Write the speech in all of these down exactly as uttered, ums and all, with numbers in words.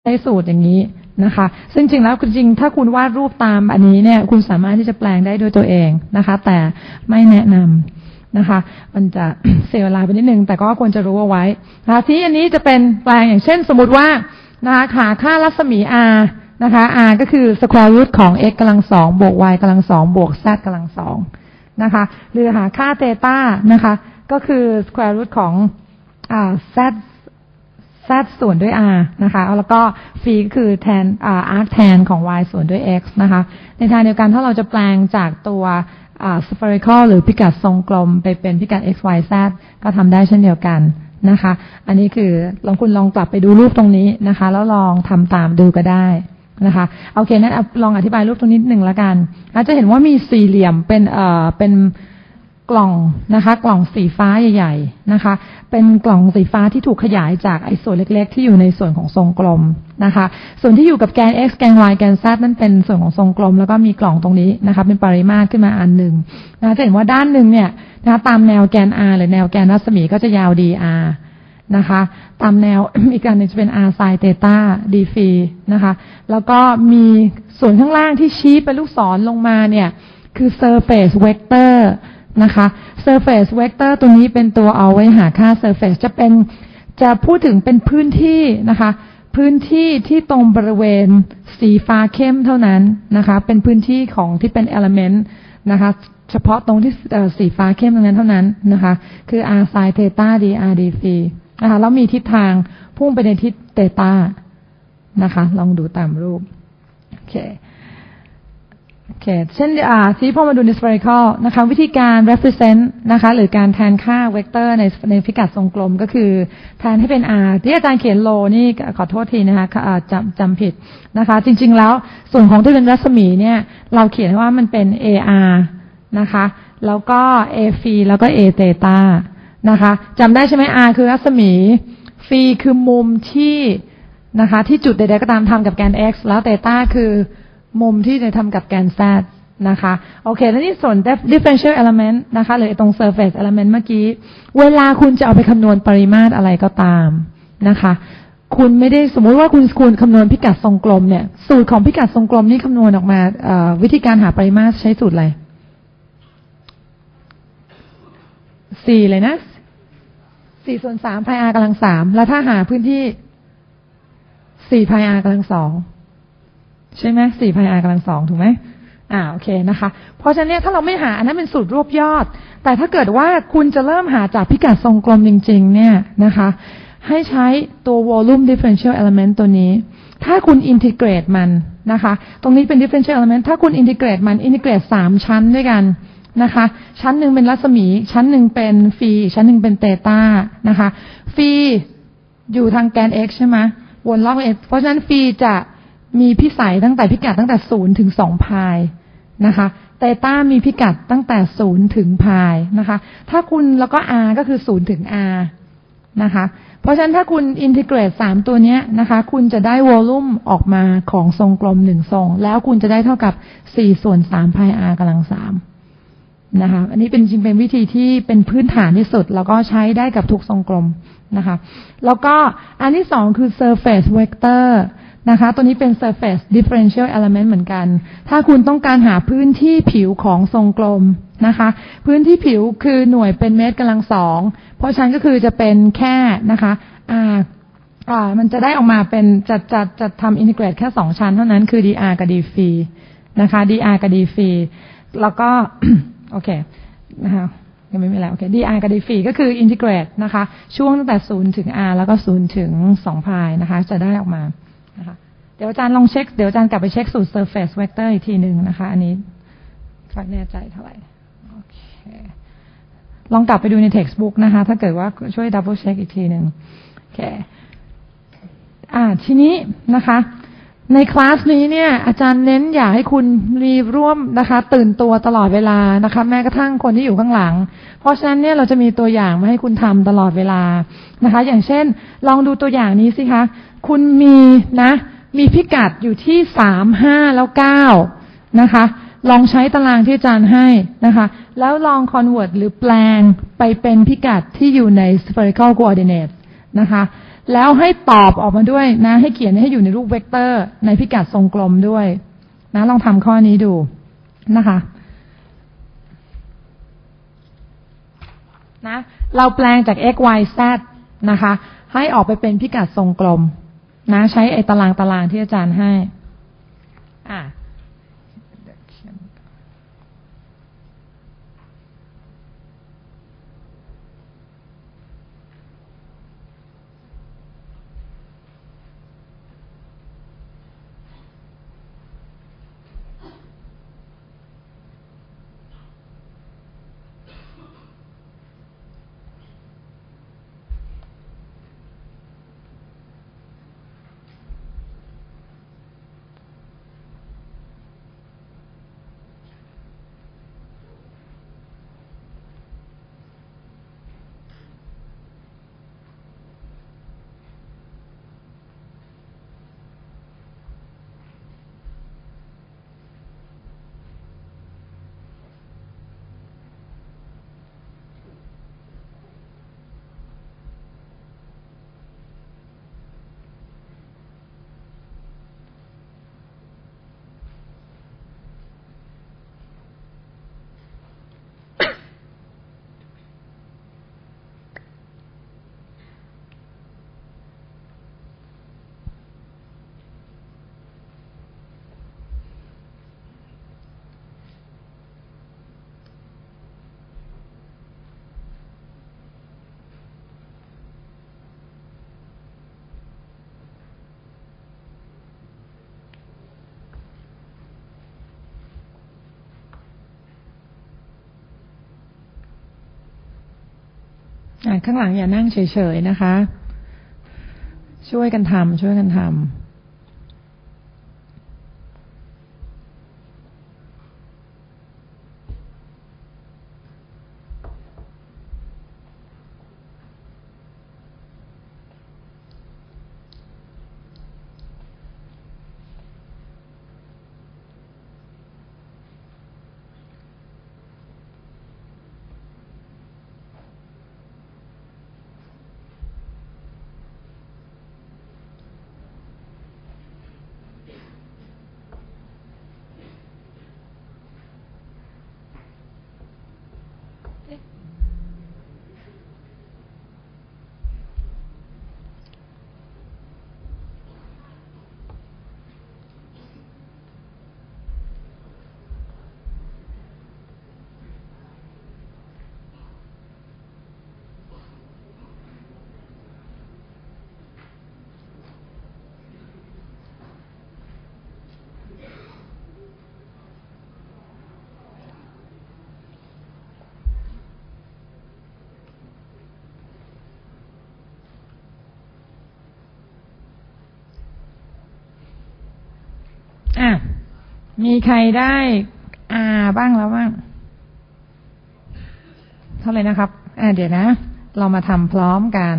ใช้สูตรอย่างนี้นะคะซึ่งจริงแล้วจริงถ้าคุณวาดรูปตามอันนี้เนี่ยคุณสามารถที่จะแปลงได้ด้วยตัวเองนะคะแต่ไม่แนะนำนะคะมันจะ เสียเวลาไปนิดนึงแต่ก็ควรจะรู้เอาไว้นะคะที่อันนี้จะเป็นแปลงอย่างเช่นสมมติว่านะคะหาค่ารัศมี r นะคะ r ก็คือ square root ของ x กำลังสองบวก y กำลังสองบวก z กำลังสองนะคะหรือหาค่าเทต้านะคะก็คือ square root ของอ่า z z ส่วนด้วย r นะคะแล้วก็ phi ก็คือ tan อ่า arc tan ของ y ส่วนด้วย x นะคะในทางเดียวกันถ้าเราจะแปลงจากตัวอ่า spherical หรือพิกัดทรงกลมไปเป็นพิกัด x y z ก็ทำได้เช่นเดียวกันนะคะอันนี้คือลองคุณลองกลับไปดูรูปตรงนี้นะคะแล้วลองทำตามดูก็ได้นะคะโอเคนั้นลองอธิบายรูปตรงนี้หนึ่งละกันอาจจะเห็นว่ามีสี่เหลี่ยมเป็นเอ่อเป็นกล่องนะคะกล่องสีฟ้าใหญ่ๆนะคะเป็นกล่องสีฟ้าที่ถูกขยายจากไอ้ส่วนเล็กๆที่อยู่ในส่วนของทรงกลมนะคะส่วนที่อยู่กับแกน x แกน y แกน z นั่นเป็นส่วนของทรงกลมแล้วก็มีกล่องตรงนี้นะคะเป็นปริมาตรขึ้นมาอันหนึ่งนะจะเห็นว่าด้านหนึ่งเนี่ยนะคะตามแนวแกน r หรือแนวแกนรัศมีก็จะยาว dr นะคะตามแนว อีกอันหนึ่งจะเป็น r sin theta d phi นะคะแล้วก็มีส่วนข้างล่างที่ชี้เป็นลูกศรลงมาเนี่ยคือ surface vectorนะคะ surface vector ตัวนี้เป็นตัวเอาไว้หาค่า surface จะเป็นจะพูดถึงเป็นพื้นที่นะคะพื้นที่ที่ตรงบริเวณสีฟ้าเข้มเท่านั้นนะคะเป็นพื้นที่ของที่เป็น element นะคะเฉพาะตรงที่สีฟ้าเข้มตรงนั้นเท่านั้นนะคะคือ r sin theta dr d phi นะคะแล้วมีทิศทางพุ่งไปในทิศ theta นะคะลองดูตามรูปโอเคโอเคเช่นอ่าที่พอมาดูใน spherical นะคะวิธีการ represent นะคะหรือการแทนค่าเวกเตอร์ในในพิกัดทรงกลมก็คือแทนให้เป็น r ที่อาจารย์เขียนโลนี่ขอโทษทีนะคะจำจำผิดนะคะจริงๆแล้วส่วนของที่เป็นรัศมีเนี่ยเราเขียนว่ามันเป็น ar นะคะแล้วก็ a phi แล้วก็ a theta นะคะจำได้ใช่ไหม r คือรัศมี phi คือมุมที่นะคะที่จุดใดๆก็ตามทำกับแกน x แล้ว theta คือมุมที่จะทำกับแกน z นะคะโอเคแล้วนี่ส่วน differential element นะคะหรือตรง surface element เมื่อกี้เวลาคุณจะเอาไปคำนวณปริมาตรอะไรก็ตามนะคะคุณไม่ได้สมมุติว่าคุณคุณคำนวณพิกัดทรงกลมเนี่ยสูตรของพิกัดทรงกลมนี่คำนวณออกมาวิธีการหาปริมาตรใช้สูตรอะไรสี่เลยนะสี่ส่วนสามพาย r กำลังสามแล้วถ้าหาพื้นที่สี่พาย r กำลังสองใช่ไหมสี่พาย r กำลังสองถูกไหมอ่าโอเคนะคะเพราะฉะนั้นถ้าเราไม่หาอันนั้นเป็นสูตรรวบยอดแต่ถ้าเกิดว่าคุณจะเริ่มหาจากพิกัดทรงกลมจริงๆเนี่ยนะคะให้ใช้ตัว volume differential element ตัวนี้ถ้าคุณ integrate มันนะคะตรงนี้เป็น differential element ถ้าคุณ integrate มัน integrate สามชั้นด้วยกันนะคะชั้นหนึ่งเป็นรัศมีชั้นหนึ่งเป็น phi ชั้นหนึ่งเป็น theta นะคะ phi อยู่ทางแกน x ใช่ไหมวนรอบ x เพราะฉะนั้น phi จะมีพิสัยตั้งแต่พิกัดตั้งแต่ศูนย์ถึงสองพายนะคะเตต้ามีพิกัดตั้งแต่ศูนย์ถึงพายนะคะถ้าคุณแล้วก็ r ก็คือศูนย์ถึง r นะคะเพราะฉะนั้นถ้าคุณอินทิเกรตสามตัวนี้นะคะคุณจะได้วอลลุ่มออกมาของทรงกลมหนึ่งทรงแล้วคุณจะได้เท่ากับสี่ส่วนสามพาย r กำลังสามนะคะอันนี้เป็นจริงเป็นวิธีที่เป็นพื้นฐานที่สุดแล้วก็ใช้ได้กับทุกทรงกลมนะคะแล้วก็อันที่สองคือ surface vectorนะคะตัวนี้เป็น surface differential element เหมือนกันถ้าคุณต้องการหาพื้นที่ผิวของทรงกลมนะคะพื้นที่ผิวคือหน่วยเป็นเมตรกำลังสองเพราะฉะนั้นก็คือจะเป็นแค่นะคะอ่าอ่ามันจะได้ออกมาเป็นจะจะจะทำ integrate แค่สองชั้นเท่านั้นคือ dr กับ d phi นะคะ dr กับ d phi แล้วก็ โอเคนะคะยังไม่มีแล้วโอเค dr กับ d phi ก็คือ integrate นะคะช่วงตั้งแต่ศูนย์ถึง r แล้วก็ศูนย์ถึงสองพายนะคะจะได้ออกมานะคะเดี๋ยวอาจารย์ลองเช็คเดี๋ยวอาจารย์กลับไปเช็คสูตร surface vector อีกทีหนึ่งนะคะอันนี้ไม่แน่ใจเท่าไหร่โอเคลองกลับไปดูใน textbook นะคะถ้าเกิดว่าช่วย double check อีกทีหนึ่งโอเคอ่าทีนี้นะคะในคลาสนี้เนี่ยอาจารย์เน้นอยากให้คุณรีร่วมนะคะตื่นตัวตลอดเวลานะคะแม้กระทั่งคนที่อยู่ข้างหลังเพราะฉะนั้นเนี่ยเราจะมีตัวอย่างมาให้คุณทำตลอดเวลานะคะอย่างเช่นลองดูตัวอย่างนี้สิคะคุณมีนะมีพิกัดอยู่ที่สามห้าแล้วเก้านะคะลองใช้ตารางที่อาจารย์ให้นะคะแล้วลอง convert หรือแปลงไปเป็นพิกัดที่อยู่ใน spherical coordinate นะคะแล้วให้ตอบออกมาด้วยนะให้เขียนให้อยู่ในรูปเวกเตอร์ในพิกัดทรงกลมด้วยนะลองทำข้อนี้ดูนะคะนะเราแปลงจาก x y z นะคะให้ออกไปเป็นพิกัดทรงกลมนะใช้ไอ้ตารางตารางที่อาจารย์ให้อ่ะข้างหลังอย่านั่งเฉยๆนะคะช่วยกันทำช่วยกันทำอ่ะมีใครได้อาบ้างแล้วบ้างเท่าไหร่นะครับอ่ะเดี๋ยวนะเรามาทำพร้อมกัน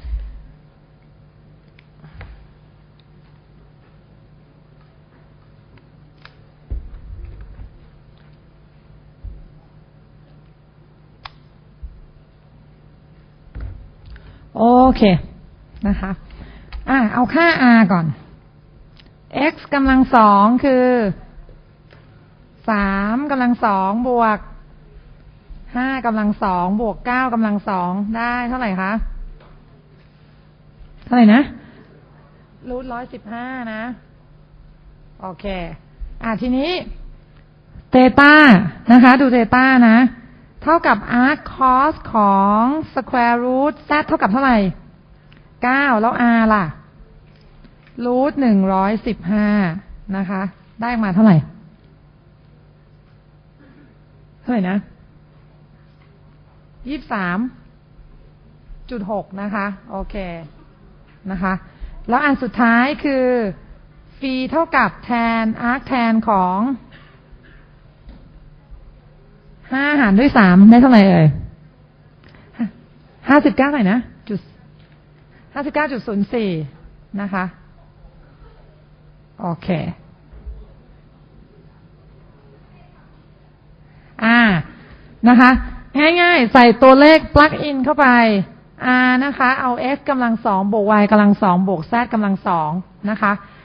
โอเคนะคะอ่ะเอาค่า r ก่อน x กำลังสองคือสามกำลังสองบวกห้ากำลังสองบวกเก้ากำลังสองได้เท่าไหร่คะเท่าไหร่นะรูทร้อยสิบห้านะโอเคอ่ะทีนี้เตต้านะคะดูเตต้านะเท่ากับ arc cos ของ square root z เท่ากับเท่าไหร่เก้าแล้ว r ล่ะรูทหนึ่งร้อยสิบห้านะคะได้มาเท่าไหร่เท่าไหร่นะยี่สิบสามจุดหกนะคะโอเคนะคะแล้วอันสุดท้ายคือฟรีเท่ากับแทนอาร์คแทนของห้าหารด้วยสามได้เท่าไหร่เอ่ยห้าสิบเก้าเท่าไหร่นะจุดห้าสิบเก้าจุดศูนย์สี่นะคะโอเคอ่านะคะง่ายๆใส่ตัวเลข plug in เข้าไป r นะคะเอา x กำลังสองบวก y กำลังสองบวก z กำลังสองนะคะ